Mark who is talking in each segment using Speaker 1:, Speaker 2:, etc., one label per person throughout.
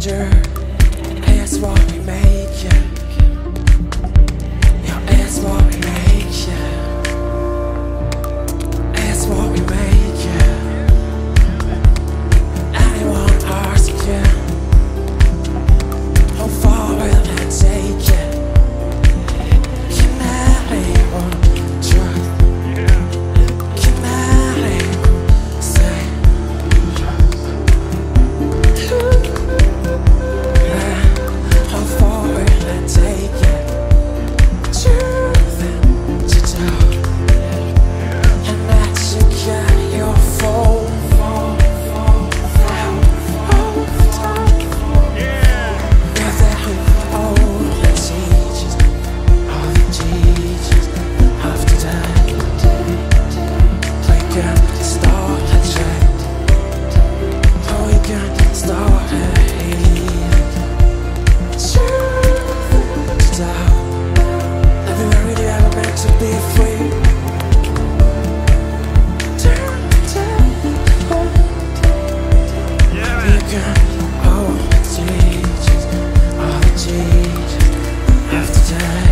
Speaker 1: It's what we make it. Yeah, it's what we make it. It's what we make it. Anyone ask you how far will it take it? Can anyone try? Can anyone say? How far will it take it? Truth to tell, and that you get your phone all the time. You're there, all the teachers of today. We can start a trend. Oh, we can start a heat. Truth to tell, everywhere we ever meant to be free. You can all the teachers of today.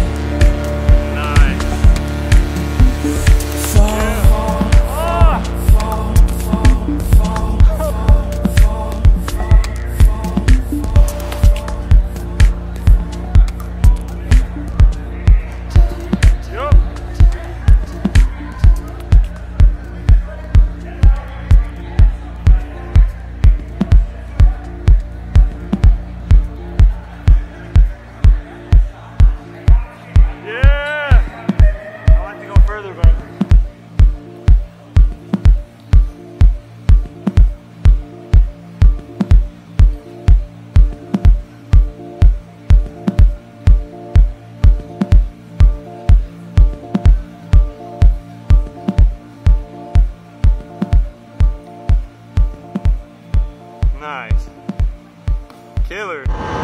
Speaker 2: Nice. Killer.